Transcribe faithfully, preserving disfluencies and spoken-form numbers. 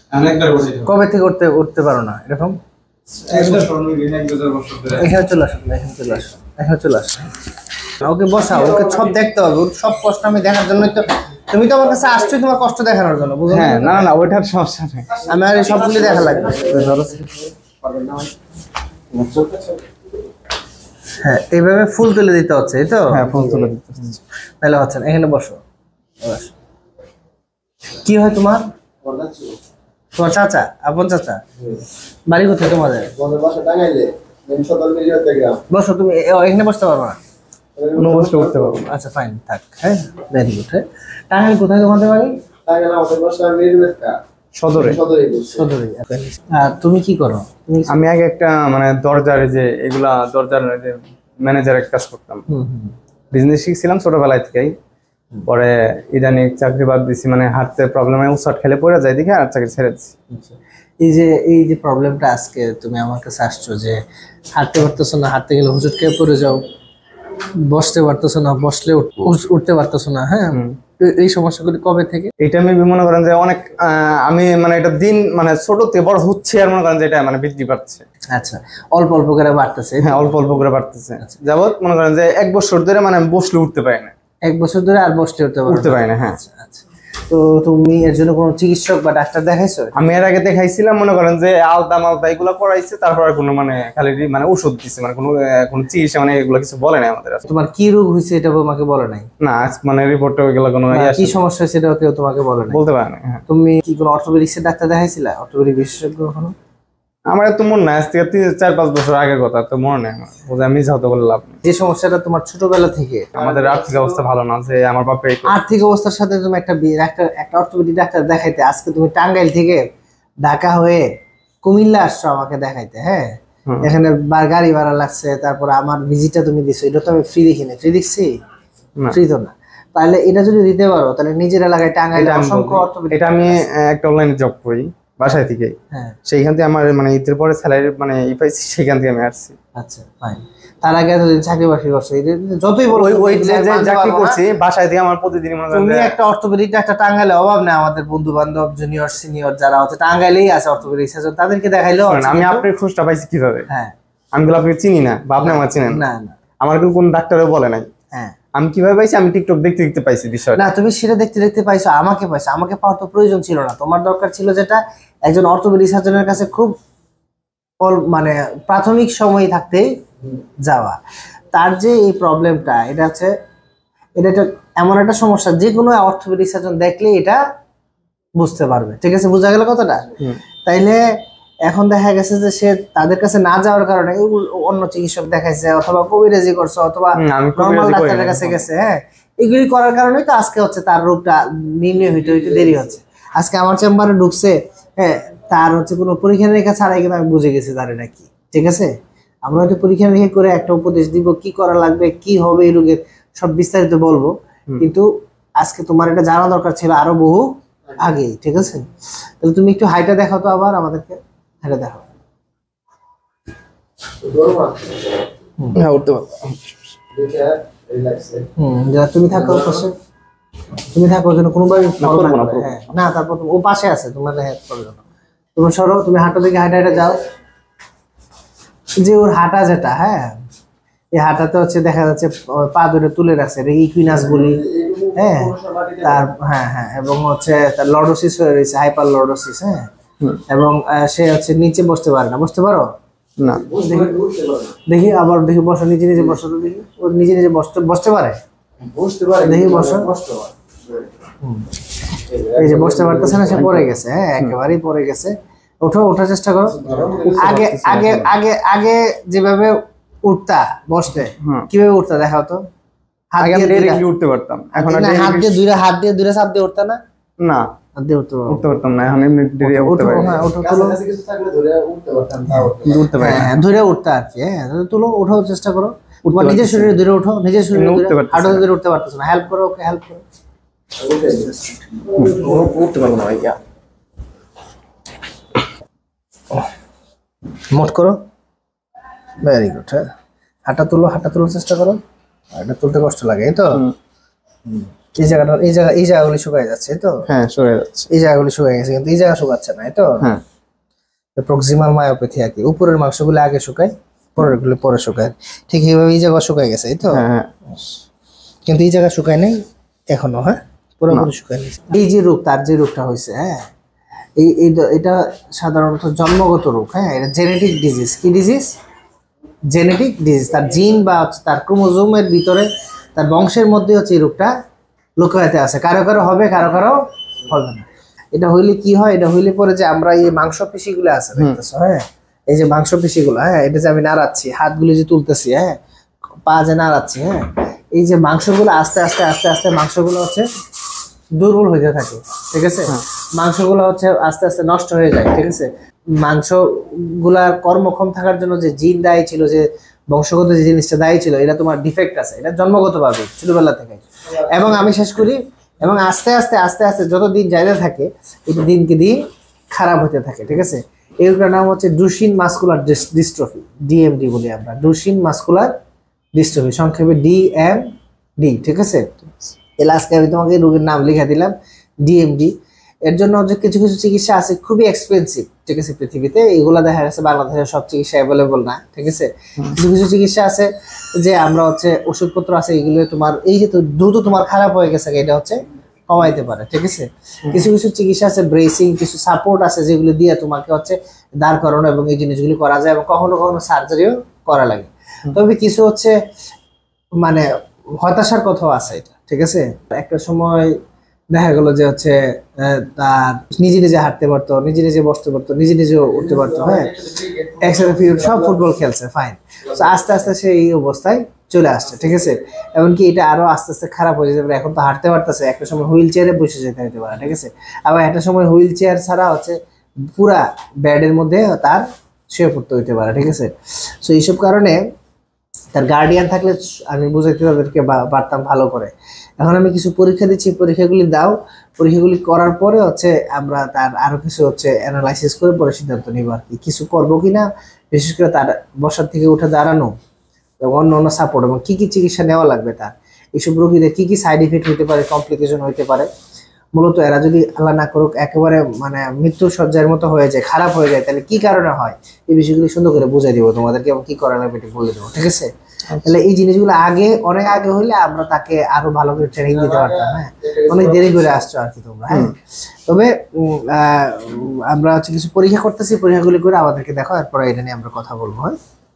কবে থেকে উঠতে উঠতে পারো না এরকম? এখানে চলে আসো, এখানে চলে আসো, এখানে চলে আসো। ওকে বসাও, ওকে সব দেখতে হবে, ওর সব কষ্ট আমি দেখার জন্যই তো। তুমি তো আমার কাছে আসছো তোমার কষ্ট দেখানোর জন্য, বুঝো? হ্যাঁ, না না ওইটার সমস্যা নেই, আমি আর এই সবগুলি দেখা লাগবে। হ্যাঁ, এইভাবে ফুল তুলে দিতে হচ্ছে, এই তো? হ্যাঁ, ফুল তুলে দিতে হচ্ছে, তাহলে হচ্ছে না। এখানে বসো। কি হয় তোমার? তোমার চাচা, আপন চাচা? বাড়ি কোথায় তোমাদের? বসো, তুমি এখানে বসতে পারবো না? বসতে উঠতে পারবো। আচ্ছা ফাইন, থাক। হ্যাঁ, ভেরি গুড। হ্যাঁ, টাঙ্গাইল কোথায় তোমাদের বাড়ি? সদরে। সদরে। আর তুমি কি করো? আমি আগে একটা মানে দরজার যে এগুলা দরজার ম্যানেজারের কাজ করতাম, বিজনেস শিখছিলাম ছোটবেলায় থেকেই। পরে ইদানিং চাকরি বাদ দিছি, মানে হাঁটতে প্রবলেমে উসাট খেলে পড়ে যায় দেখে আর চাকরি ছেড়ে দিচ্ছি। এই যে এই যে প্রবলেমটা আজকে তুমি আমার কাছে আসছো যে হাঁটতে পারতেছো না, হাঁটতে গেলে হুজুট খেয়ে পড়ে যাও, বসতে পারতেছো না, বসলে উঠতে পারতেছো না, হ্যাঁ, এই সমস্যাগুলি কবে থেকে? এটা আমি মনে করেন যে অনেক আমি মানে এটা দিন মানে ছোট থেকে বড় হচ্ছে আর মনে করেন যে এটা মানে বৃদ্ধি পাচ্ছে। আচ্ছা, অল্প অল্প করে বাড়তেছে? হ্যাঁ, অল্প অল্প করে বাড়তেছে। যাবত মনে করেন যে এক বছর ধরে মানে বসলে উঠতে পারি না। এক বছর ধরে আর বসতে উঠতে উঠতে পারি না? হ্যাঁ। আচ্ছা, তো তুমি এর জন্য কোনো চিকিৎসক বা ডাক্তার দেখাইছো? আমি এর আগে দেখাইছিলাম, মনে করেন যে আলতা মালতা এগুলো করাইছে, তারপর আর কোনো মানে খালি মানে ওষুধ দিচ্ছে, মানে কোনো কোনো চিকিৎসা মানে এগুলো কিছু বলে নাই আমাদের। তোমার কি রোগ হয়েছে এটা তোমাকে বলে নাই? না, মানে রিপোর্টে ওইগুলো কোনো কি সমস্যা হয়েছে এটা কেউ তোমাকে বলে নাই? বলতে পারে না। তুমি কি কোনো অর্থোপেডিক্সের ডাক্তার দেখাইছিলা, অর্থোপেডিক বিশেষজ্ঞ? কখনো? আমার তো মনে নাই, আজ থেকে চার পাঁচ বছর আগের কথা, তো মনে নেই আমার। আমি যত বললাম যে সমস্যাটা তোমার ছোটবেলা থেকে, আমাদের আর্থিক অবস্থা ভালো না, যে আমার বাপের আর্থিক অবস্থার সাথে তুমি একটা একটা একটা অর্থোপেডিক ডাক্তার দেখাইতে, আজকে তুমি টাঙ্গাইল থেকে ঢাকা হয়ে কুমিল্লা আসছো আমাকে দেখাইতে। হ্যাঁ, এখানে গাড়ি ভাড়া লাগছে, তারপর আমার ভিজিটটা তুমি দিছো, এটা তো আমি ফ্রি দেখি না। ফ্রি দেখছি? ফ্রি তো না। তাহলে এটা যদি দিতে পারো তাহলে নিজের এলাকায় টাঙ্গাইলে অসংখ্য অর্থোপেডিক। এটা আমি একটা অনলাইনে জব করি বাসায় থেকে, হ্যাঁ, সেইখান থেকে আমার মানে ঈদের পরে স্যালারি মানে ই পাইছি, সেখান থেকে আমি আসছি। আচ্ছা ফাইন। তার আগে এতদিন চাকরি বাকরি করছো, যতই বলো ওই যে চাকরি করছি বাসায় থেকে আমার প্রতিদিন মনে করেন তুমি একটা অর্থোপেডিক একটা টাঙ্গাইলে অভাব না। আমাদের বন্ধু বান্ধব জুনিয়র সিনিয়র যারা আছে টাঙ্গাইলেই আছে অর্থোপেডিক সার্জন, তাদেরকে দেখাইলো। আমি আপনার খোঁজটা পাইছি কিভাবে? হ্যাঁ, আমি গুলো আপনাকে চিনি না বা আপনি আমার চিনেন না? না, আমার কোন ডাক্তারও বলে নাই। হ্যাঁ, আমি কিভাবে পাইছি? আমি টিকটক দেখতে দেখতে পাইছি বিষয়টা। না, তুমি সেটা দেখতে দেখতে পাইছো, আমাকে পাইছো। আমাকে পাওয়ার তো প্রয়োজন ছিল না, তোমার দরকার ছিল যেটা একজন অর্থোপেডিক সার্জনের কাছে খুব মানে প্রাথমিক সময় থাকতেই যাওয়া। তার যে এই প্রবলেমটা, এটা হচ্ছে এটা একটা এমন একটা সমস্যা যে কোনো অর্থোপেডিক সার্জন দেখলে এটা বুঝতে পারবে। ঠিক আছে, বোঝা গেল কথাটা? তাইলে এখন দেখা গেছে যে সে তাদের কাছে না যাওয়ার কারণে অন্য চিকিৎসক দেখাইছে, অথবা কবিরাজি করছে, অথবা নরমাল ডাক্তারের কাছে গেছে। হ্যাঁ, এগুলি করার কারণেই তো আজকে হচ্ছে তার রোগটা নির্ণয় হইতে হইতে দেরি হচ্ছে। আজকে আমার চেম্বারে ঢুকছে, হ্যাঁ, তার হচ্ছে কোনো পরীক্ষা নিরীক্ষা ছাড়াই কিন্তু আমি বুঝে গেছি তার এটা কি। ঠিক আছে, আমরা হয়তো পরীক্ষা নিরীক্ষা করে একটা উপদেশ দিব, কি করা লাগবে, কি হবে এই রোগের সব বিস্তারিত বলবো, কিন্তু আজকে তোমার এটা জানা দরকার ছিল আরো বহু আগেই। ঠিক আছে, তাহলে তুমি একটু হাইটা দেখাও তো আবার আমাদেরকে, হাইটা দেখাও। হ্যাঁ, উঠতে পারবো। হুম, তুমি থাকো পাশে, তুমি থাকো যেন কোনোভাবে হ্যাঁ না, তারপর ও পাশে আছে, তোমার হেল্প করবে না। তুমি সরো, তুমি হাঁটো দিকে, হাঁটা হাঁটা যাও। যে ওর হাঁটা যেটা, হ্যাঁ, এই হাঁটাতে হচ্ছে দেখা যাচ্ছে পা ধরে তুলে রাখছে, এটা ইকুইনাস বলি। হ্যাঁ, তার হ্যাঁ হ্যাঁ এবং হচ্ছে তার লর্ডোসিস হয়ে রয়েছে, হাইপার লর্ডোসিস। হ্যাঁ, এবং সে হচ্ছে নিচে বসতে পারে না। বসতে পারো না? দেখি আবার, দেখি বসো, নিজে নিজে বসো তো দেখি। ও নিজে নিজে বসতে বসতে পারে? বসতে পারে, দেখি বসো। এই যে বসতে পারতেছে না, সে পড়ে গেছে। হ্যাঁ, একেবারেই পড়ে গেছে। ওঠো, ওঠার চেষ্টা করো। আগে আগে আগে আগে যেভাবে উঠতা বসতে, কিভাবে উঠতা দেখাও তো। হাত দিয়ে উঠতে পারতাম, এখন হাত দিয়ে দুইটা হাত দিয়ে দুইটা চাপ দিয়ে উঠতা না? না, হাত দিয়ে উঠতে উঠতে পারতাম না, এখন এমনি উঠতে পারি। হ্যাঁ, ওঠো, তুলো। ধরে উঠতে পারতাম, উঠতে পারি। হ্যাঁ, ধরে উঠতা আর কি। হ্যাঁ, তুলো, ওঠার চেষ্টা করো। তোমার নিজের শরীরে ধরে ওঠো, নিজের শরীরে ধরে। হাঁটু ধরে উঠতে পারতেছ না, হেল্প করো ওকে, হেল্প করো। উঠতে পারবো না ভাইয়া। মোট করো, ভেরি গুড। হ্যাঁ, হাঁটা তুলো, হাঁটা তোলার চেষ্টা করো। এটা তুলতে কষ্ট লাগে, এই তো। এই জায়গাটা এই জায়গা এই জায়গাগুলি শুকায় যাচ্ছে তো? হ্যাঁ শুকায় যাচ্ছে, এই জায়গাগুলি শুকায় গেছে কিন্তু এই জায়গা শুকাচ্ছে না, তো? হ্যাঁ, প্রক্সিমাল মায়োপ্যাথি আর কি, উপরের মাংসগুলো আগে শুকায়, পরের গুলো পরে শুকায়, ঠিক এইভাবে এই জায়গা শুকায় গেছে, তো? হ্যাঁ, কিন্তু এই জায়গা শুকায় নেই এখনো, হ্যাঁ পুরোপুরি শুকায় নেই। এই যে রোগ, তার যে রোগটা হয়েছে, হ্যাঁ এই এটা সাধারণত জন্মগত রোগ, হ্যাঁ এটা জেনেটিক ডিজিজ। কি ডিজিজ? Genetic disease. তার জিন বা তার ক্রোমোজোমের ভিতরে, তার বংশের মধ্যে হচ্ছে এই রোগটা লুকায়িত আছে। কারো কারো হবে, কারো কারো হবে না। এটা হইলে কি হয়? এটা হইলে পরে যে আমরা এই মাংসপেশিগুলো আছে দেখতেছো, হ্যাঁ এই যে মাংসপেশিগুলো, হ্যাঁ এটা যে আমি নাড়াচ্ছি, হাতগুলো যে তুলতেছি, হ্যাঁ পা যে নাড়াচ্ছি, হ্যাঁ এই যে মাংসগুলো আস্তে আস্তে আস্তে আস্তে মাংসগুলো হচ্ছে দুর্বল হয়ে থাকে, ঠিক আছে? মাংসগুলো হচ্ছে আস্তে আস্তে নষ্ট হয়ে যায়, ঠিক আছে? মাংসগুলার কর্মক্ষম থাকার জন্য যে জিন দায়ী ছিল, যে বংশগত যে জিনিসটা দায়ী ছিল, এটা তোমার ডিফেক্ট আছে, এটা জন্মগতভাবে ছোটবেলা থেকে। এবং আমি শেষ করি, এবং আস্তে আস্তে আস্তে আস্তে যত দিন যাইতে থাকে এটা দিনকে দিন খারাপ হতে থাকে, ঠিক আছে? এগুলোর নাম হচ্ছে ডুশেন মাসকুলার ডিস্ট্রফি, ডিএমডি বলি আমরা, ডুশেন মাসকুলার ডিস্ট্রফি, সংক্ষেপে ডিএমডি, ঠিক আছে? এর আজকে আমি তোমাকে রোগের নাম লিখে দিলাম, ডিএমডি। এর জন্য যে কিছু কিছু চিকিৎসা আছে খুবই এক্সপেন্সিভ, ঠিক আছে? পৃথিবীতে এগুলা দেখা গেছে বাংলাদেশের সব চিকিৎসা অ্যাভেলেবল না, ঠিক আছে? কিছু কিছু চিকিৎসা আছে যে আমরা হচ্ছে ওষুধপত্র আছে, এগুলো তোমার এই যে দ্রুত তোমার খারাপ হয়ে গেছে এটা হচ্ছে কমাইতে পারে, ঠিক আছে? কিছু কিছু চিকিৎসা আছে ব্রেসিং, কিছু সাপোর্ট আছে যেগুলো দিয়ে তোমাকে হচ্ছে দাঁড় করানো এবং এই জিনিসগুলি করা যায়, এবং কখনো কখনো সার্জারিও করা লাগে। তবে কিছু হচ্ছে মানে হতাশার কথাও আছে এটা, ঠিক আছে? একটা সময় দেখা গেল যে হচ্ছে তার নিজে নিজে হাঁটতে পারতো, নিজে নিজে বসতে পারতো, নিজে নিজে উঠতে পারতো, হ্যাঁ একসাথে সব ফুটবল খেলছে, ফাইন। তো আস্তে আস্তে সে এই অবস্থায় চলে আসছে, ঠিক আছে? এমনকি এটা আরো আস্তে আস্তে খারাপ হয়ে যেতে পারে। এখন তো হাঁটতে পারতেছে, একটা সময় হুইল চেয়ারে বসে যেতে হতে পারে, ঠিক আছে? আবার একটা সময় হুইল চেয়ার ছাড়া হচ্ছে পুরা ব্যাডের মধ্যে তার শুয়ে পড়তে হইতে পারে, ঠিক আছে? সো এইসব কারণে তার গার্ডিয়ান থাকলে আমি বুঝাইতে তাদেরকে পারতাম ভালো করে। এখন আমি কিছু পরীক্ষা দিচ্ছি, পরীক্ষাগুলি দাও, পরীক্ষাগুলি করার পরে হচ্ছে আমরা তার আরো কিছু হচ্ছে অ্যানালাইসিস করে পরে সিদ্ধান্ত নিব আর কি, কিছু করবো কিনা, বিশেষ করে তার বসার থেকে উঠে দাঁড়ানো, অন্য অন্য সাপোর্ট, এবং কি কি চিকিৎসা নেওয়া লাগবে তার, এইসব রোগীদের কি কি সাইড ইফেক্ট হইতে পারে, কমপ্লিকেশন হইতে পারে। মূলত এরা যদি আল্লাহ না করুক একেবারে মানে মৃত্যু সজ্জার মতো হয়ে যায়, খারাপ হয়ে যায়, তাহলে কি কারণে হয় এই বিষয়গুলি সুন্দর করে বুঝাই দিব তোমাদেরকে, এবং কি করা লাগবে এটা বলে দেবো, ঠিক আছে? তাহলে এই জিনিসগুলো আগে, অনেক আগে হইলে আমরা তাকে আরো ভালো করে ট্রেনিং দিতে পারতাম, হ্যাঁ অনেক দেরি করে আসছো আর কি তোমরা, হ্যাঁ। তবে আমরা হচ্ছে কিছু পরীক্ষা করতেছি, পরীক্ষাগুলি করে আমাদেরকে দেখো, এরপরে এটা নিয়ে আমরা কথা বলবো, হ্যাঁ।